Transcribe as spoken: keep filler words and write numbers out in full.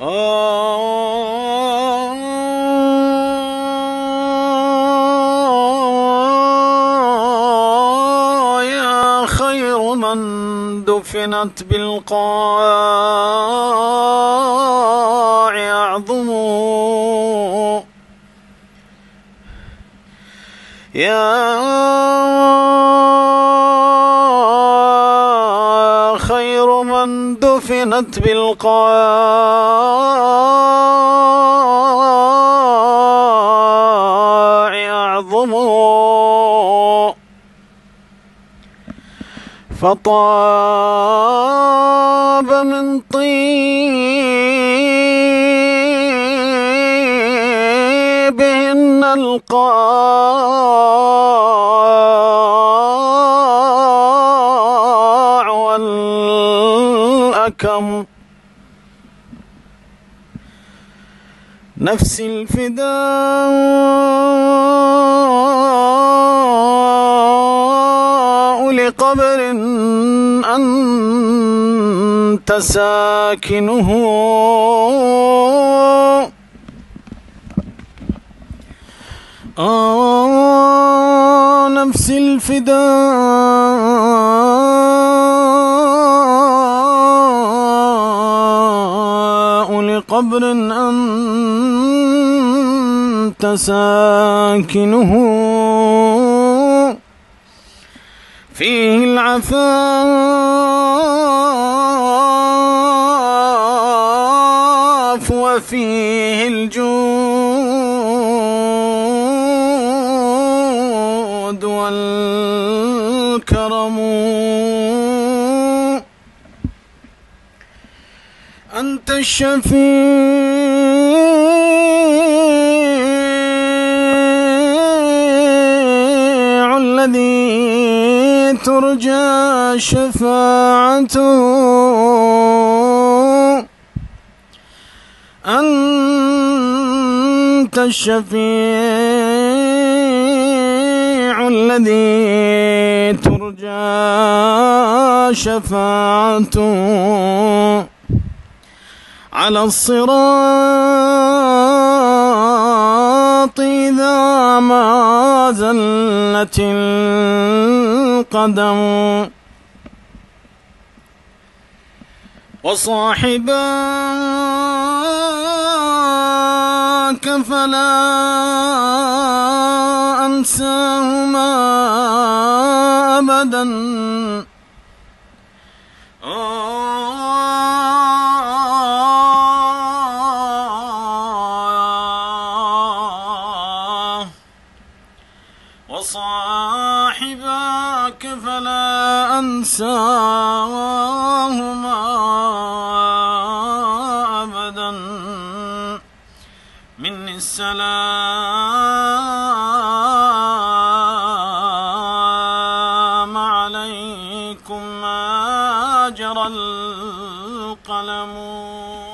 آه يا خير من دفنت بالقاع أعظم، يا خير من دفنت بالقاع أعظم، فطاب من طيبهن القاع والأكم. نفسي الفداء لقبر أنت ساكنه، آه نفسي الفداء لقبر أنت ساكنه، فيه العفاف وفيه الجود والكرم. أنت الشفيع الذي ترجى شفاعته، أنت الشفيع الذي ترجى شفاعته على الصراط إذا ما زلت القدم. وصاحباك فلا أنساهما أبدا، وصاحباك فلا أنساهما أبدا. مني السلام عليكم ما جرى القلم.